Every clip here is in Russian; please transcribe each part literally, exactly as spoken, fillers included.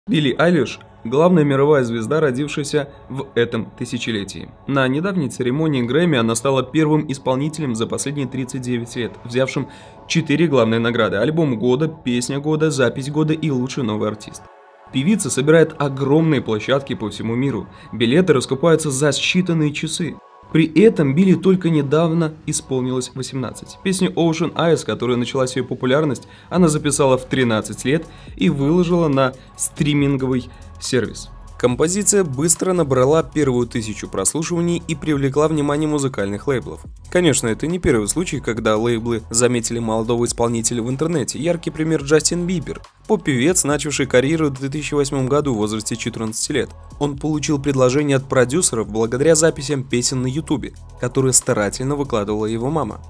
Билли Айлиш – главная мировая звезда, родившаяся в этом тысячелетии. На недавней церемонии Грэмми она стала первым исполнителем за последние тридцать девять лет, взявшим четыре главные награды – альбом года, песня года, запись года и лучший новый артист. Певица собирает огромные площадки по всему миру, билеты раскупаются за считанные часы. При этом Билли только недавно исполнилось восемнадцать. Песню Ocean Eyes, которая начала свою популярность, она записала в тринадцать лет и выложила на стриминговый сервис. Композиция быстро набрала первую тысячу прослушиваний и привлекла внимание музыкальных лейблов. Конечно, это не первый случай, когда лейблы заметили молодого исполнителя в интернете. Яркий пример — Джастин Бибер, поп-певец, начавший карьеру в две тысячи восьмом году в возрасте четырнадцати лет. Он получил предложение от продюсеров благодаря записям песен на ютубе, которые старательно выкладывала его мама.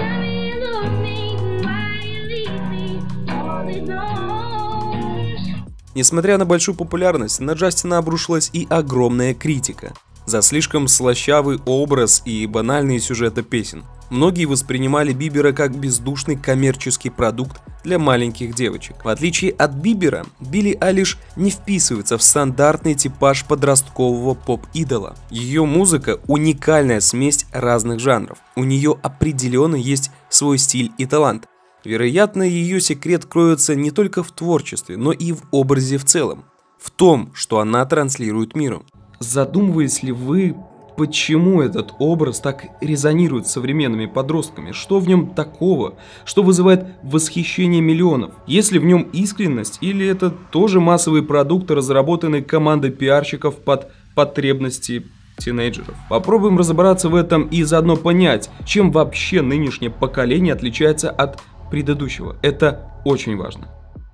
Несмотря на большую популярность, на Джастина обрушилась и огромная критика за слишком слащавый образ и банальные сюжеты песен. Многие воспринимали Бибера как бездушный коммерческий продукт для маленьких девочек. В отличие от Бибера, Билли Айлиш не вписывается в стандартный типаж подросткового поп-идола. Ее музыка – уникальная смесь разных жанров. У нее определенно есть свой стиль и талант. Вероятно, ее секрет кроется не только в творчестве, но и в образе в целом, в том, что она транслирует миру. Задумывались ли вы, почему этот образ так резонирует с современными подростками? Что в нем такого, что вызывает восхищение миллионов? Есть ли в нем искренность, или это тоже массовый продукт, разработанный командой пиарщиков под потребности тинейджеров? Попробуем разобраться в этом и заодно понять, чем вообще нынешнее поколение отличается от предыдущего. Это очень важно.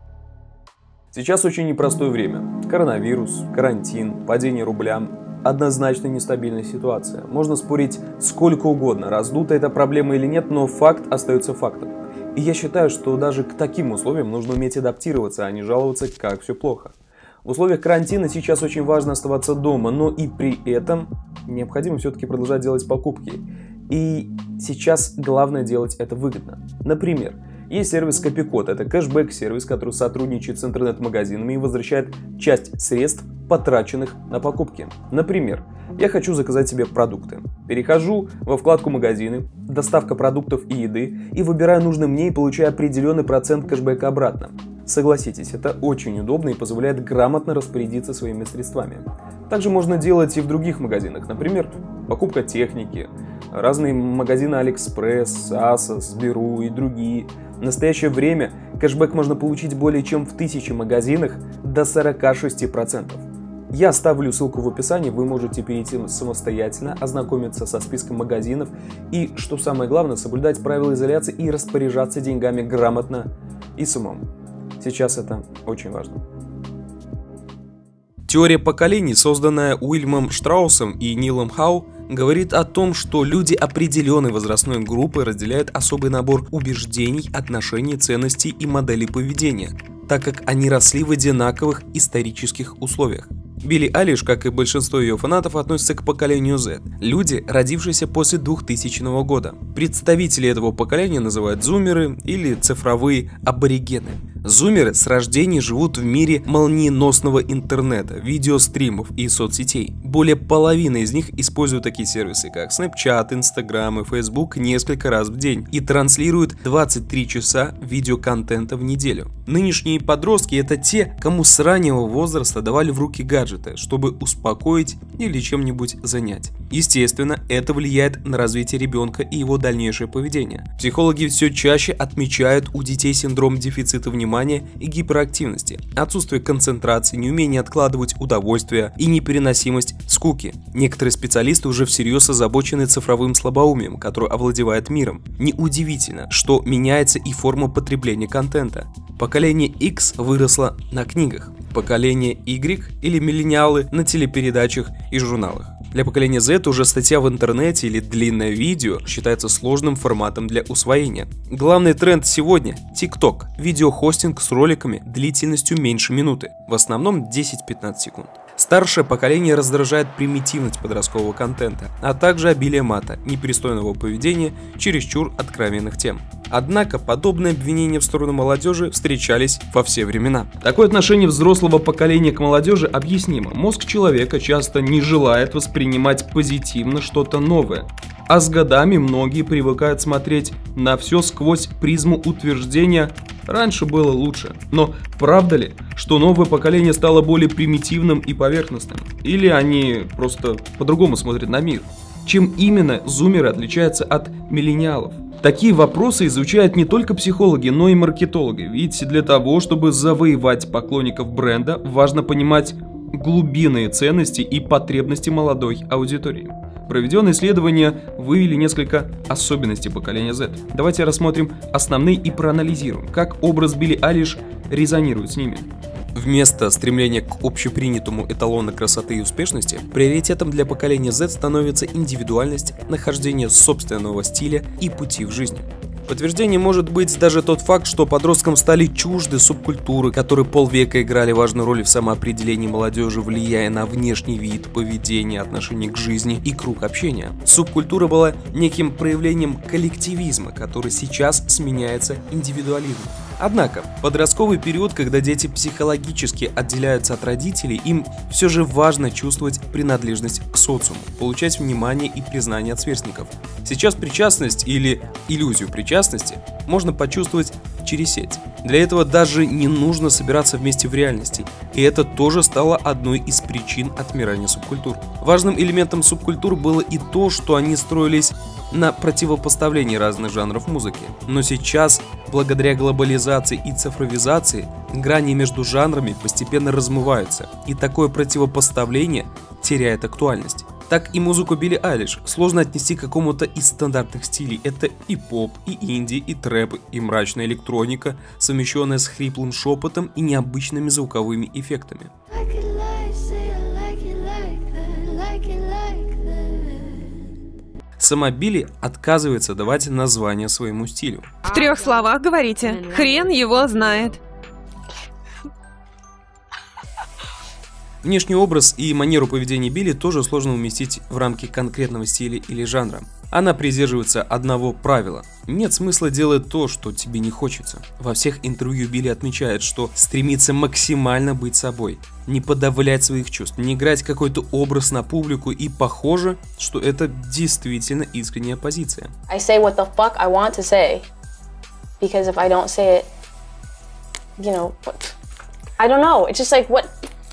Сейчас очень непростое время. Коронавирус, карантин, падение рубля, однозначно нестабильная ситуация. Можно спорить сколько угодно, раздута эта проблема или нет, но факт остается фактом. И я считаю, что даже к таким условиям нужно уметь адаптироваться, а не жаловаться, как все плохо. В условиях карантина сейчас очень важно оставаться дома, но и при этом необходимо все-таки продолжать делать покупки. И сейчас главное делать это выгодно. Например, есть сервис Копикод. Это кэшбэк-сервис, который сотрудничает с интернет-магазинами и возвращает часть средств, потраченных на покупки. Например, я хочу заказать себе продукты. Перехожу во вкладку «Магазины», «Доставка продуктов и еды» и выбираю нужный мне и получаю определенный процент кэшбэка обратно. Согласитесь, это очень удобно и позволяет грамотно распорядиться своими средствами. Также можно делать и в других магазинах, например, покупка техники, разные магазины Алиэкспресс, Асос, Беру и другие. В настоящее время кэшбэк можно получить более чем в тысяче магазинах до сорока шести процентов. Я оставлю ссылку в описании, вы можете перейти самостоятельно, ознакомиться со списком магазинов и, что самое главное, соблюдать правила изоляции и распоряжаться деньгами грамотно и с умом. Сейчас это очень важно. Теория поколений, созданная Уильямом Штраусом и Нилом Хау, говорит о том, что люди определенной возрастной группы разделяют особый набор убеждений, отношений, ценностей и моделей поведения, так как они росли в одинаковых исторических условиях. Билли Айлиш, как и большинство ее фанатов, относится к поколению Z. Люди, родившиеся после двухтысячного года. Представители этого поколения называют зумеры или цифровые аборигены. Зумеры с рождения живут в мире молниеносного интернета, видеостримов и соцсетей. Более половины из них используют такие сервисы, как Snapchat, Instagram и Facebook несколько раз в день и транслируют двадцать три часа видеоконтента в неделю. Нынешние подростки — это те, кому с раннего возраста давали в руки гаджеты, чтобы успокоить или чем-нибудь занять. Естественно, это влияет на развитие ребенка и его дальнейшее поведение. Психологи все чаще отмечают у детей синдром дефицита внимания и гиперактивности, отсутствие концентрации, неумение откладывать удовольствие и непереносимость скуки. Некоторые специалисты уже всерьез озабочены цифровым слабоумием, который овладевает миром. Неудивительно, что меняется и форма потребления контента. Поколение X выросло на книгах, поколение Y или миллениалы на телепередачах и журналах. Для поколения Z уже статья в интернете или длинное видео считается сложным форматом для усвоения. Главный тренд сегодня – TikTok – видеохостинг с роликами длительностью меньше минуты, в основном десять-пятнадцать секунд. Старшее поколение раздражает примитивность подросткового контента, а также обилие мата, непристойного поведения, чересчур откровенных тем. Однако подобные обвинения в сторону молодежи встречались во все времена. Такое отношение взрослого поколения к молодежи объяснимо. Мозг человека часто не желает воспринимать позитивно что-то новое. А с годами многие привыкают смотреть на все сквозь призму утверждения «раньше было лучше». Но правда ли, что новое поколение стало более примитивным и поверхностным? Или они просто по-другому смотрят на мир? Чем именно зумеры отличаются от миллениалов? Такие вопросы изучают не только психологи, но и маркетологи. Ведь для того, чтобы завоевать поклонников бренда, важно понимать глубинные ценности и потребности молодой аудитории. Проведенные исследования выявили несколько особенностей поколения Z. Давайте рассмотрим основные и проанализируем, как образ Билли Айлиш резонирует с ними. Вместо стремления к общепринятому эталону красоты и успешности, приоритетом для поколения Z становится индивидуальность, нахождение собственного стиля и пути в жизни. Подтверждением может быть даже тот факт, что подросткам стали чужды субкультуры, которые полвека играли важную роль в самоопределении молодежи, влияя на внешний вид, поведение, отношение к жизни и круг общения. Субкультура была неким проявлением коллективизма, который сейчас сменяется индивидуализмом. Однако, подростковый период, когда дети психологически отделяются от родителей, им все же важно чувствовать принадлежность к социуму, получать внимание и признание от сверстников. Сейчас причастность или иллюзию причастности можно почувствовать через сеть. Для этого даже не нужно собираться вместе в реальности, и это тоже стало одной из причин отмирания субкультур. Важным элементом субкультур было и то, что они строились на противопоставлении разных жанров музыки. Но сейчас, благодаря глобализации и цифровизации, грани между жанрами постепенно размываются, и такое противопоставление теряет актуальность. Так и музыку Билли Айлиш сложно отнести к какому-то из стандартных стилей. Это и поп, и инди, и трэп, и мрачная электроника, совмещенная с хриплым шепотом и необычными звуковыми эффектами. Сама Билли отказывается давать название своему стилю. В трех словах говорите. Хрен его знает. Внешний образ и манеру поведения Билли тоже сложно уместить в рамки конкретного стиля или жанра. Она придерживается одного правила. Нет смысла делать то, что тебе не хочется. Во всех интервью Билли отмечает, что стремится максимально быть собой, не подавлять своих чувств, не играть какой-то образ на публику, и похоже, что это действительно искренняя позиция. I say what the fuck I want to say, because if I don't say it, you know, I don't know. It's just like what.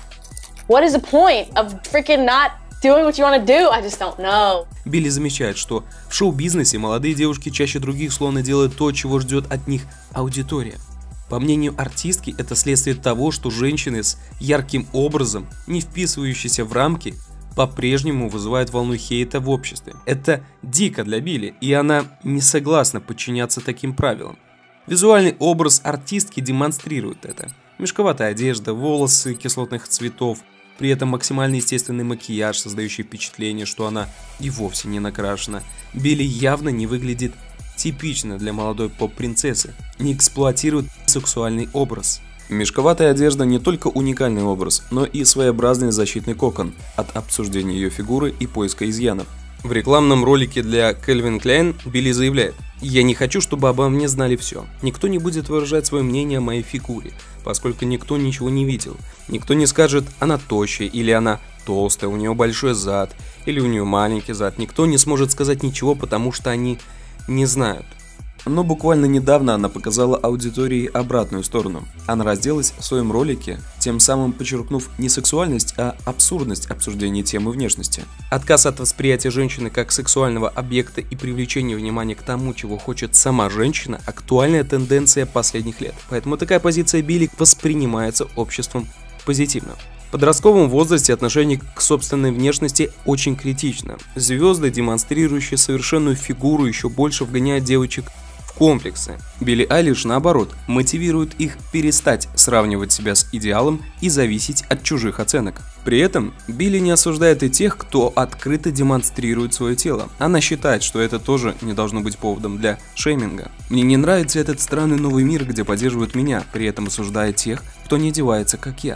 What is the point of freaking not doing what you want to do? I just don't know. Билли замечает, что в шоу-бизнесе молодые девушки чаще других словно делают то, чего ждет от них аудитория. По мнению артистки, это следствие того, что женщины с ярким образом, не вписывающиеся в рамки, по-прежнему вызывают волну хейта в обществе. Это дико для Билли, и она не согласна подчиняться таким правилам. Визуальный образ артистки демонстрирует это. Мешковатая одежда, волосы кислотных цветов, при этом максимально естественный макияж, создающий впечатление, что она и вовсе не накрашена. Билли явно не выглядит типично для молодой поп-принцессы, не эксплуатирует сексуальный образ. Мешковатая одежда не только уникальный образ, но и своеобразный защитный кокон от обсуждения ее фигуры и поиска изъянов. В рекламном ролике для Calvin Klein Билли заявляет: «Я не хочу, чтобы обо мне знали все. Никто не будет выражать свое мнение о моей фигуре, поскольку никто ничего не видел. Никто не скажет, она тощая, или она толстая, у нее большой зад, или у нее маленький зад. Никто не сможет сказать ничего, потому что они не знают». Но буквально недавно она показала аудитории обратную сторону. Она разделась в своем ролике, тем самым подчеркнув не сексуальность, а абсурдность обсуждения темы внешности. Отказ от восприятия женщины как сексуального объекта и привлечение внимания к тому, чего хочет сама женщина – актуальная тенденция последних лет. Поэтому такая позиция Билли воспринимается обществом позитивно. В подростковом возрасте отношение к собственной внешности очень критично. Звезды, демонстрирующие совершенную фигуру, еще больше вгоняют девочек в комплексы. Билли Айлиш, наоборот, мотивирует их перестать сравнивать себя с идеалом и зависеть от чужих оценок. При этом Билли не осуждает и тех, кто открыто демонстрирует свое тело. Она считает, что это тоже не должно быть поводом для шейминга. «Мне не нравится этот странный новый мир, где поддерживают меня, при этом осуждая тех, кто не одевается как я.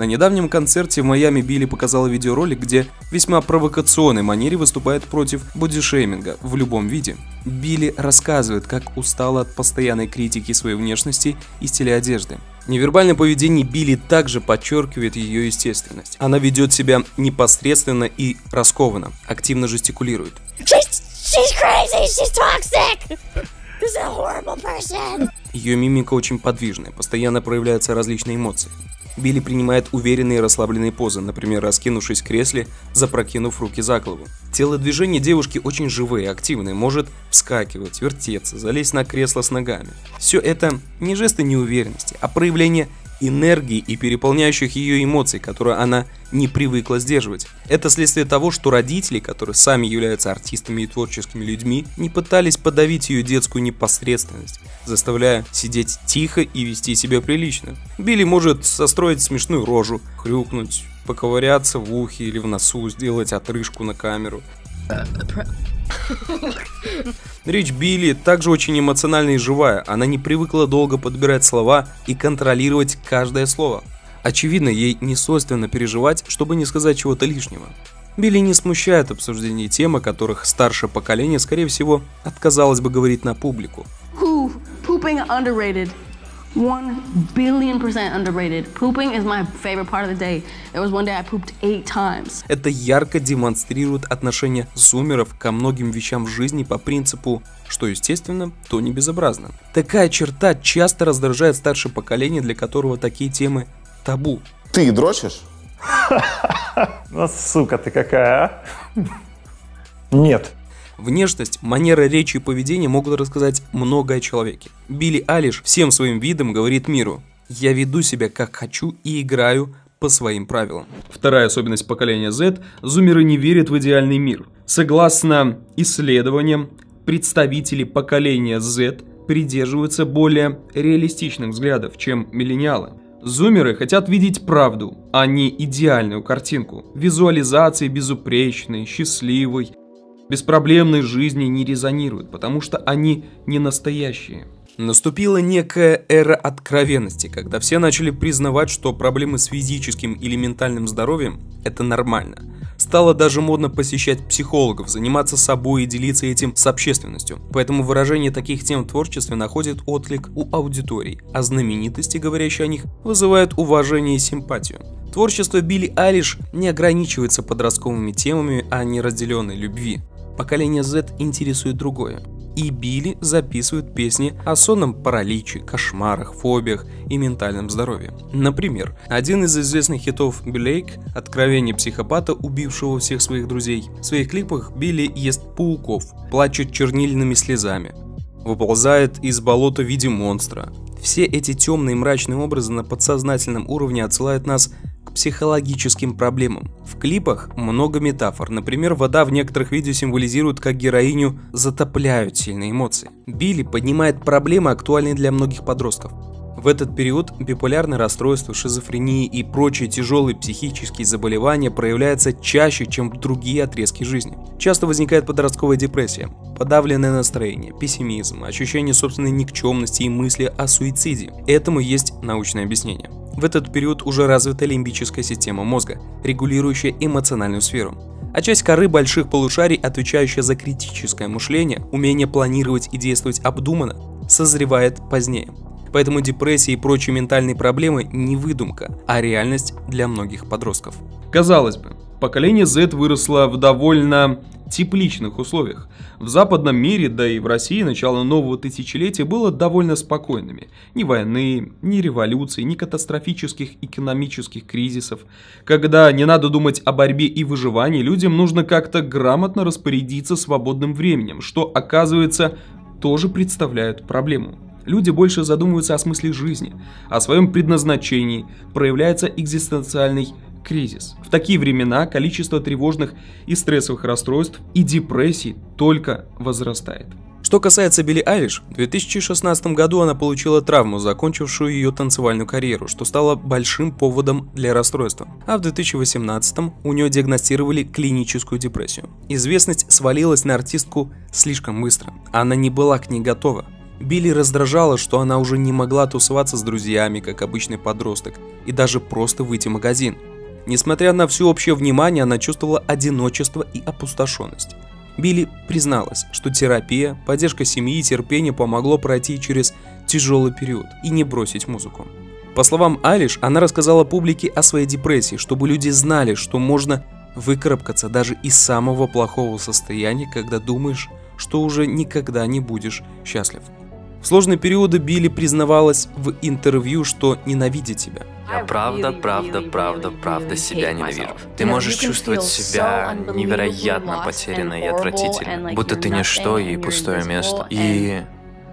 На недавнем концерте в Майами Билли показала видеоролик, где в весьма провокационной манере выступает против бодишейминга в любом виде. Билли рассказывает, как устала от постоянной критики своей внешности и стиля одежды. Невербальное поведение Билли также подчеркивает ее естественность. Она ведет себя непосредственно и раскованно, активно жестикулирует. She's, she's crazy, she's toxic. This is a horrible person. Ее мимика очень подвижная, постоянно проявляются различные эмоции. Билли принимает уверенные и расслабленные позы, например, раскинувшись в кресле, запрокинув руки за голову. Телодвижения девушки очень живые, активные, может вскакивать, вертеться, залезть на кресло с ногами. Все это не жесты неуверенности, а проявление энергии и переполняющих ее эмоций, которые она не привыкла сдерживать. Это следствие того, что родители, которые сами являются артистами и творческими людьми, не пытались подавить ее детскую непосредственность, заставляя сидеть тихо и вести себя прилично. Билли может состроить смешную рожу, хрюкнуть, поковыряться в ухе или в носу, сделать отрыжку на камеру. Речь Билли также очень эмоциональная и живая, она не привыкла долго подбирать слова и контролировать каждое слово. Очевидно, ей не свойственно переживать, чтобы не сказать чего-то лишнего. Билли не смущает обсуждение тем, о которых старшее поколение, скорее всего, отказалось бы говорить на публику. Who, pooping underrated. One billion percent underrated. Pooping is my favorite part of the day. There was one day I pooped eight times. Это ярко демонстрирует отношение зумеров ко многим вещам в жизни по принципу, что естественно, то не безобразно. Такая черта часто раздражает старшее поколение, для которого такие темы табу. Ты дрочишь? Ну, сука ты какая, а? Нет. Внешность, манера речи и поведения могут рассказать многое о человеке. Билли Айлиш всем своим видом говорит миру: «Я веду себя как хочу и играю по своим правилам». Вторая особенность поколения Z – зумеры не верят в идеальный мир. Согласно исследованиям, представители поколения Z придерживаются более реалистичных взглядов, чем миллениалы. Зумеры хотят видеть правду, а не идеальную картинку. Визуализации безупречной, счастливой, беспроблемной жизни не резонируют, потому что они не настоящие. Наступила некая эра откровенности, когда все начали признавать, что проблемы с физическим или ментальным здоровьем – это нормально. Стало даже модно посещать психологов, заниматься собой и делиться этим с общественностью. Поэтому выражение таких тем в творчестве находит отклик у аудиторий, а знаменитости, говорящие о них, вызывают уважение и симпатию. Творчество Билли Айлиш не ограничивается подростковыми темами о неразделенной любви. Поколение Z интересует другое. И Билли записывает песни о сонном параличе, кошмарах, фобиях и ментальном здоровье. Например, один из известных хитов Блейк «Откровение психопата, убившего всех своих друзей». В своих клипах Билли ест пауков, плачет чернильными слезами, выползает из болота в виде монстра. Все эти темные и мрачные образы на подсознательном уровне отсылают нас к психологическим проблемам. В клипах много метафор. Например, вода в некоторых видео символизирует, как героиню затопляют сильные эмоции. Билли поднимает проблемы, актуальные для многих подростков. В этот период биполярное расстройство, шизофрения и прочие тяжелые психические заболевания проявляются чаще, чем в другие отрезки жизни. Часто возникает подростковая депрессия, подавленное настроение, пессимизм, ощущение собственной никчемности и мысли о суициде. Этому есть научное объяснение. В этот период уже развита лимбическая система мозга, регулирующая эмоциональную сферу. А часть коры больших полушарий, отвечающая за критическое мышление, умение планировать и действовать обдуманно, созревает позднее. Поэтому депрессия и прочие ментальные проблемы не выдумка, а реальность для многих подростков. Казалось бы, поколение Z выросло в довольно тепличных условиях. В западном мире, да и в России, начало нового тысячелетия было довольно спокойными. Ни войны, ни революции, ни катастрофических экономических кризисов. Когда не надо думать о борьбе и выживании, людям нужно как-то грамотно распорядиться свободным временем, что, оказывается, тоже представляет проблему. Люди больше задумываются о смысле жизни, о своем предназначении, проявляется экзистенциальный кризис. В такие времена количество тревожных и стрессовых расстройств и депрессий только возрастает. Что касается Билли Айлиш, в две тысячи шестнадцатом году она получила травму, закончившую ее танцевальную карьеру, что стало большим поводом для расстройства. А в две тысячи восемнадцатом у нее диагностировали клиническую депрессию. Известность свалилась на артистку слишком быстро, она не была к ней готова. Билли раздражало, что она уже не могла тусоваться с друзьями, как обычный подросток, и даже просто выйти в магазин. Несмотря на всеобщее внимание, она чувствовала одиночество и опустошенность. Билли призналась, что терапия, поддержка семьи и терпение помогло пройти через тяжелый период и не бросить музыку. По словам Айлиш, она рассказала публике о своей депрессии, чтобы люди знали, что можно выкарабкаться даже из самого плохого состояния, когда думаешь, что уже никогда не будешь счастлив. В сложные периоды Билли признавалась в интервью, что ненавидит себя. Я правда, правда, правда, правда себя ненавижу. Ты можешь чувствовать себя невероятно потерянной и отвратительной, будто ты ничто и пустое место. И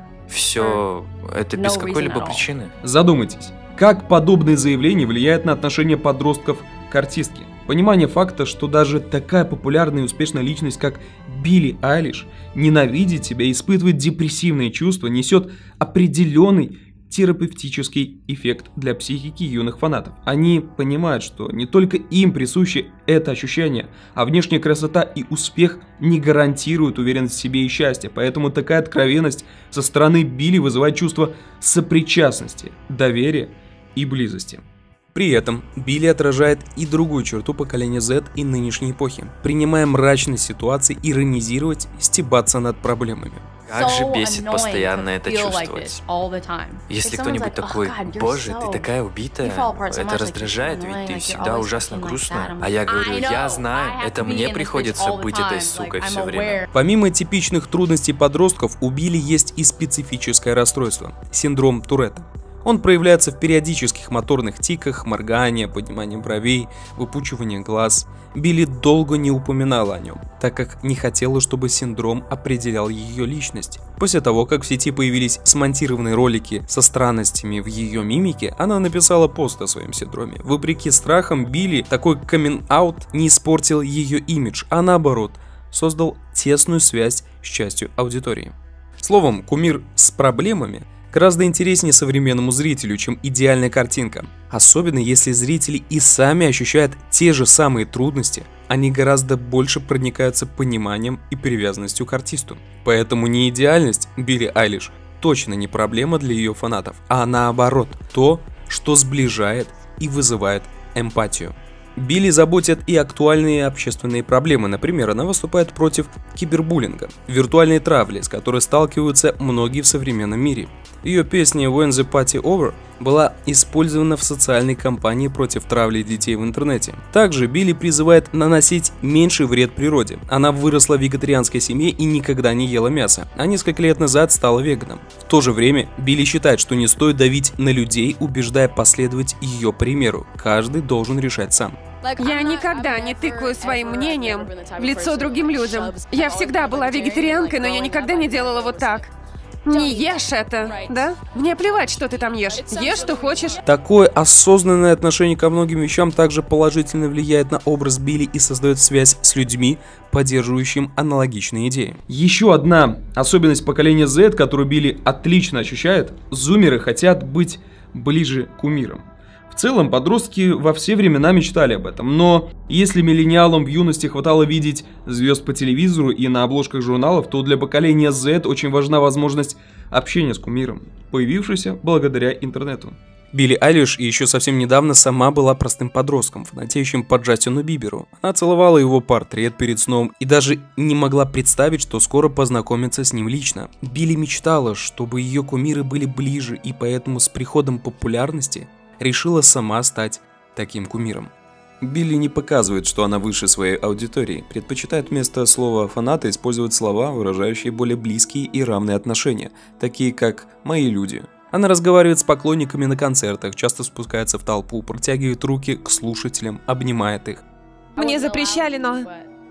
все это без какой-либо причины. Задумайтесь, как подобные заявления влияют на отношение подростков к артистке. Понимание факта, что даже такая популярная и успешная личность, как Билли Айлиш, ненавидит себя и испытывает депрессивные чувства, несет определенный терапевтический эффект для психики юных фанатов. Они понимают, что не только им присуще это ощущение, а внешняя красота и успех не гарантируют уверенность в себе и счастье, поэтому такая откровенность со стороны Билли вызывает чувство сопричастности, доверия и близости. При этом Билли отражает и другую черту поколения Z и нынешней эпохи, принимая мрачные ситуации, иронизировать, стебаться над проблемами. Как же бесит постоянно это чувствовать. Если кто-нибудь такой: боже, ты такая убитая, это раздражает, ведь ты всегда ужасно грустная. А я говорю: я знаю, это мне приходится быть этой сукой все время. Помимо типичных трудностей подростков, у Билли есть и специфическое расстройство – синдром Туретта. Он проявляется в периодических моторных тиках, моргании, поднимании бровей, выпучивании глаз. Билли долго не упоминала о нем, так как не хотела, чтобы синдром определял ее личность. После того, как в сети появились смонтированные ролики со странностями в ее мимике, она написала пост о своем синдроме. Вопреки страхам Билли, такой камин-аут не испортил ее имидж, а наоборот, создал тесную связь с частью аудитории. Словом, кумир с проблемами гораздо интереснее современному зрителю, чем идеальная картинка. Особенно если зрители и сами ощущают те же самые трудности, они гораздо больше проникаются пониманием и привязанностью к артисту. Поэтому неидеальность Билли Айлиш точно не проблема для ее фанатов, а наоборот, то, что сближает и вызывает эмпатию. Билли заботят и актуальные общественные проблемы. Например, она выступает против кибербуллинга, виртуальной травли, с которой сталкиваются многие в современном мире. Ее песня «When the Party Over» была использована в социальной кампании против травли детей в интернете. Также Билли призывает наносить меньший вред природе. Она выросла в вегетарианской семье и никогда не ела мясо, а несколько лет назад стала веганом. В то же время Билли считает, что не стоит давить на людей, убеждая последовать ее примеру. Каждый должен решать сам. Я никогда не тыкаю своим мнением в лицо другим людям. Я всегда была вегетарианкой, но я никогда не делала вот так. Не ешь это, да? Мне плевать, что ты там ешь. Ешь, что хочешь. Такое осознанное отношение ко многим вещам также положительно влияет на образ Билли и создает связь с людьми, поддерживающим аналогичные идеи. Еще одна особенность поколения Z, которую Билли отлично ощущает: зумеры хотят быть ближе к кумирам. В целом, подростки во все времена мечтали об этом, но если миллениалам в юности хватало видеть звезд по телевизору и на обложках журналов, то для поколения Z очень важна возможность общения с кумиром, появившейся благодаря интернету. Билли Айлиш еще совсем недавно сама была простым подростком, фанатеющим по Джастину Биберу. Она целовала его портрет перед сном и даже не могла представить, что скоро познакомится с ним лично. Билли мечтала, чтобы ее кумиры были ближе, и поэтому с приходом популярности решила сама стать таким кумиром. Билли не показывает, что она выше своей аудитории, предпочитает вместо слова «фанаты» использовать слова, выражающие более близкие и равные отношения, такие как «мои люди». Она разговаривает с поклонниками на концертах, часто спускается в толпу, протягивает руки к слушателям, обнимает их. Мне запрещали, но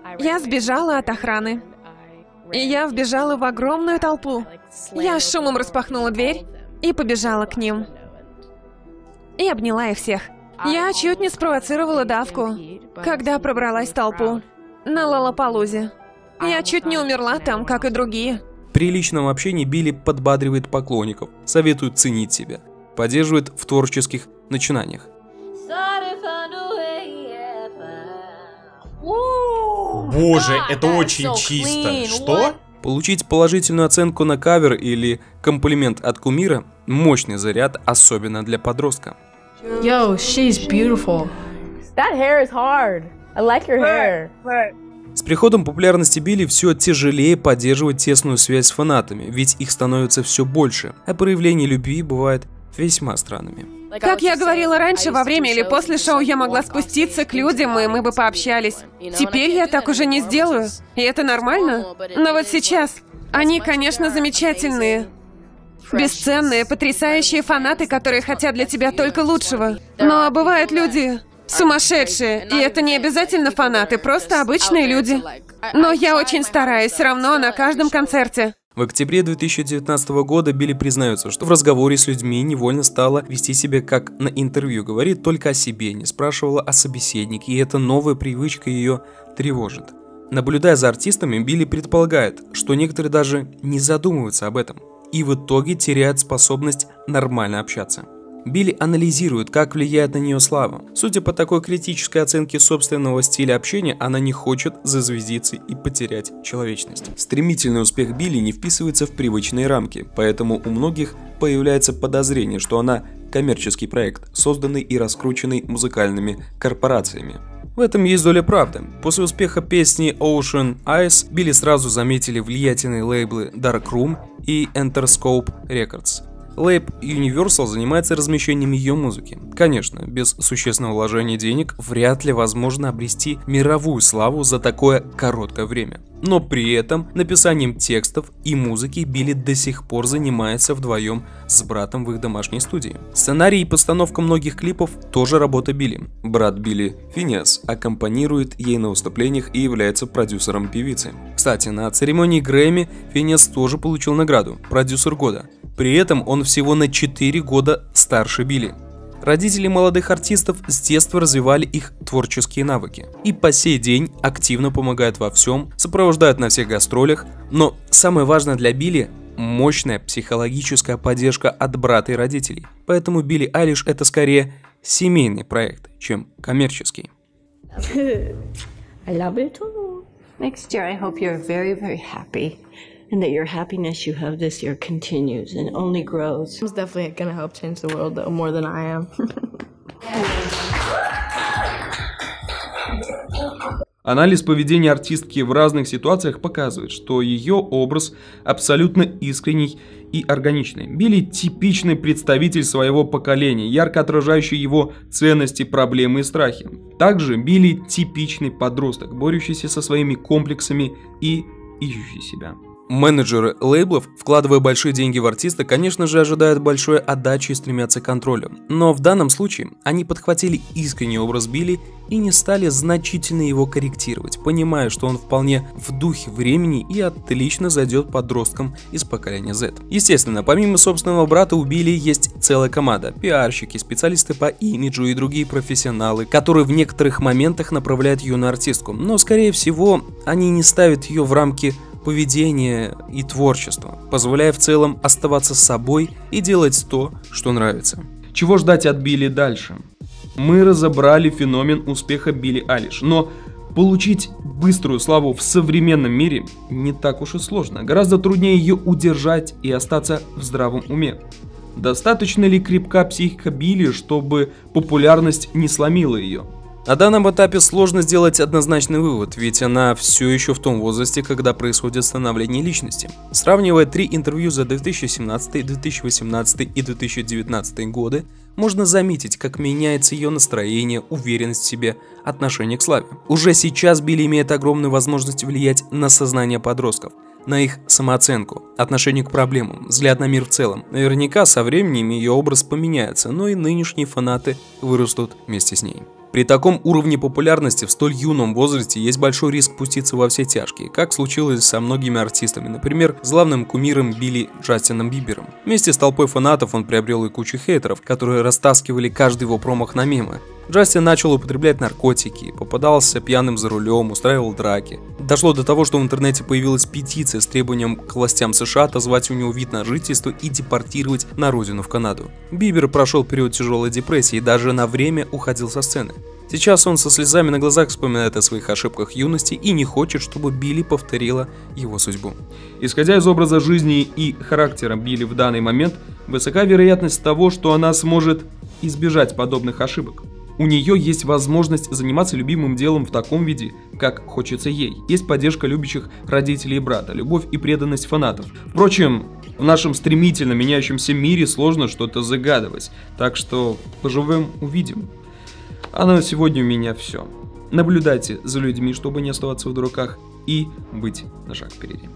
я сбежала от охраны. И я вбежала в огромную толпу. Я с шумом распахнула дверь и побежала к ним. И обняла их всех. Я чуть не спровоцировала давку, когда пробралась в толпу на Лолапалузе. Я чуть не умерла там, как и другие. При личном общении Билли подбадривает поклонников, советует ценить себя, поддерживает в творческих начинаниях. Боже, это очень чисто. Что? Получить положительную оценку на кавер или комплимент от кумира – мощный заряд, особенно для подростка. Yo, she's beautiful. That hair is hard. I like your hair. С приходом популярности Билли все тяжелее поддерживать тесную связь с фанатами, ведь их становится все больше, а проявления любви бывают весьма странными. Как я говорила раньше, во время или после шоу я могла спуститься к людям, и мы бы пообщались. Теперь я так уже не сделаю, и это нормально. Но вот сейчас они, конечно, замечательные. Бесценные, потрясающие фанаты, которые хотят для тебя только лучшего. Но бывают люди сумасшедшие, и это не обязательно фанаты, просто обычные люди. Но я очень стараюсь, все равно на каждом концерте. В октябре две тысячи девятнадцатого года Билли признается, что в разговоре с людьми невольно стала вести себя как на интервью, говорит только о себе, не спрашивала о собеседнике, и эта новая привычка ее тревожит. Наблюдая за артистами, Билли предполагает, что некоторые даже не задумываются об этом, и в итоге теряют способность нормально общаться. Билли анализирует, как влияет на нее слава. Судя по такой критической оценке собственного стиля общения, она не хочет зазвездиться и потерять человечность. Стремительный успех Билли не вписывается в привычные рамки, поэтому у многих появляется подозрение, что она коммерческий проект, созданный и раскрученный музыкальными корпорациями. В этом есть доля правды. После успеха песни Ocean Eyes Билли сразу заметили влиятельные лейблы Dark Room и Interscope Records. Лейбл Universal занимается размещением ее музыки. Конечно, без существенного вложения денег вряд ли возможно обрести мировую славу за такое короткое время. Но при этом написанием текстов и музыки Билли до сих пор занимается вдвоем с братом в их домашней студии. Сценарий и постановка многих клипов тоже работа Билли. Брат Билли, Финиас, аккомпанирует ей на выступлениях и является продюсером певицы. Кстати, на церемонии Грэмми Финиас тоже получил награду – продюсер года. При этом он всего на четыре года старше Билли. Родители молодых артистов с детства развивали их творческие навыки и по сей день активно помогают во всем, сопровождают на всех гастролях, но самое важное для Билли – мощная психологическая поддержка от брата и родителей. Поэтому Билли Айлиш – это скорее семейный проект, чем коммерческий. I love you too. Next year I hope you're very, very happy. And that your happiness you have this year continues and only grows. It's definitely gonna help change the world though, more than I am. Анализ поведения артистки в разных ситуациях показывает, что ее образ абсолютно искренний и органичный. Билли – типичный представитель своего поколения, ярко отражающий его ценности, проблемы и страхи. Также Билли – типичный подросток, борющийся со своими комплексами и ищущий себя. Менеджеры лейблов, вкладывая большие деньги в артиста, конечно же, ожидают большой отдачи и стремятся к контролю. Но в данном случае они подхватили искренний образ Билли и не стали значительно его корректировать, понимая, что он вполне в духе времени и отлично зайдет подросткам из поколения Z. Естественно, помимо собственного брата у Билли есть целая команда, пиарщики, специалисты по имиджу и другие профессионалы, которые в некоторых моментах направляют юную артистку, но скорее всего они не ставят ее в рамки поведения и творчества, позволяя в целом оставаться собой и делать то, что нравится. Чего ждать от Билли дальше? Мы разобрали феномен успеха Билли Айлиш, но получить быструю славу в современном мире не так уж и сложно. Гораздо труднее ее удержать и остаться в здравом уме. Достаточно ли крепка психика Билли, чтобы популярность не сломила ее? На данном этапе сложно сделать однозначный вывод, ведь она все еще в том возрасте, когда происходит становление личности. Сравнивая три интервью за две тысячи семнадцатый, две тысячи восемнадцатый и две тысячи девятнадцатый годы, можно заметить, как меняется ее настроение, уверенность в себе, отношение к славе. Уже сейчас Билли имеет огромную возможность влиять на сознание подростков, на их самооценку, отношение к проблемам, взгляд на мир в целом. Наверняка со временем ее образ поменяется, но и нынешние фанаты вырастут вместе с ней. При таком уровне популярности в столь юном возрасте есть большой риск пуститься во все тяжкие, как случилось со многими артистами, например, с главным кумиром Билли Джастином Бибером. Вместе с толпой фанатов он приобрел и кучу хейтеров, которые растаскивали каждый его промах на мемы. Джастин начал употреблять наркотики, попадался пьяным за рулем, устраивал драки. Дошло до того, что в интернете появилась петиция с требованием к властям США отозвать у него вид на жительство и депортировать на родину в Канаду. Бибер прошел период тяжелой депрессии и даже на время уходил со сцены. Сейчас он со слезами на глазах вспоминает о своих ошибках юности и не хочет, чтобы Билли повторила его судьбу. Исходя из образа жизни и характера Билли в данный момент, высока вероятность того, что она сможет избежать подобных ошибок. У нее есть возможность заниматься любимым делом в таком виде, как хочется ей. Есть поддержка любящих родителей и брата, любовь и преданность фанатов. Впрочем, в нашем стремительно меняющемся мире сложно что-то загадывать, так что поживем — увидим. А на сегодня у меня все. Наблюдайте за людьми, чтобы не оставаться в дураках и быть на шаг впереди.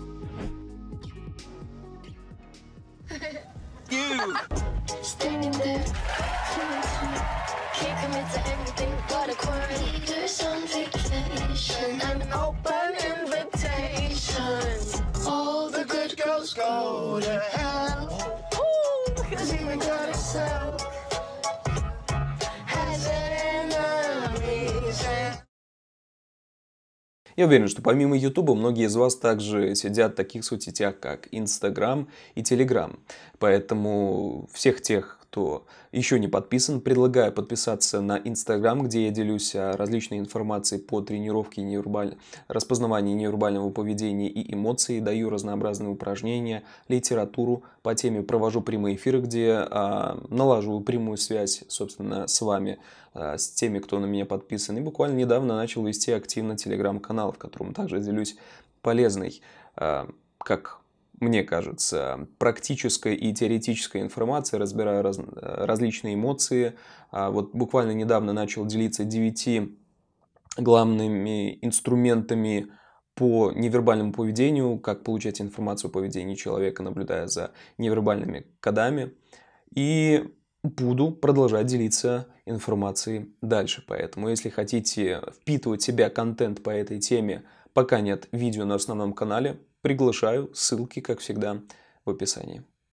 Я уверен, что помимо YouTube многие из вас также сидят в таких соцсетях, как Instagram и Telegram. Поэтому всех тех, кто еще не подписан, предлагаю подписаться на Instagram, где я делюсь различной информацией по тренировке невербаль... распознаванию невербального поведения и эмоций, даю разнообразные упражнения, литературу по теме, провожу прямые эфиры, где а, налаживаю прямую связь, собственно, с вами, а, с теми, кто на меня подписан. И буквально недавно начал вести активно телеграм-канал, в котором также делюсь полезной, а, как мне кажется, практической и теоретической информацией, разбираю раз, различные эмоции. Вот буквально недавно начал делиться девятью главными инструментами по невербальному поведению, как получать информацию о поведении человека, наблюдая за невербальными кодами. И буду продолжать делиться информацией дальше. Поэтому, если хотите впитывать в себя контент по этой теме, пока нет видео на основном канале, приглашаю, ссылки, как всегда, в описании.